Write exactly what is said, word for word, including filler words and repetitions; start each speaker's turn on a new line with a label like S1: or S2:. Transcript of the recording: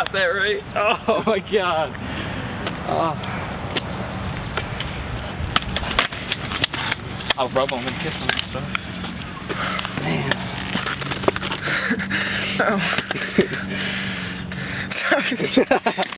S1: got that right. Oh my god. Oh. I'll rub them and kiss them and stuff. Man.
S2: Oh.